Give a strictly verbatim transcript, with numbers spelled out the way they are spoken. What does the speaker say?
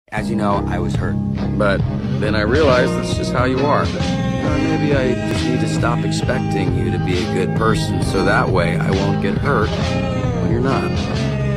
As you know, I was hurt. But then I realized that's just how you are. Or maybe I just need to stop expecting you to be a good person so that way I won't get hurt when you're not.